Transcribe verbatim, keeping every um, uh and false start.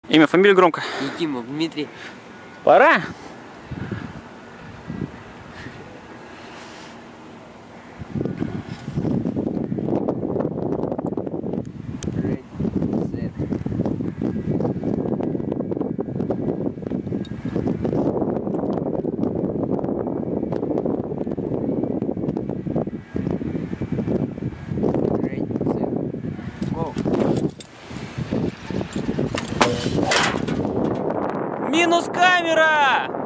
Имя, фамилия громко. Дима, Дмитрий. Пора. Минус камера!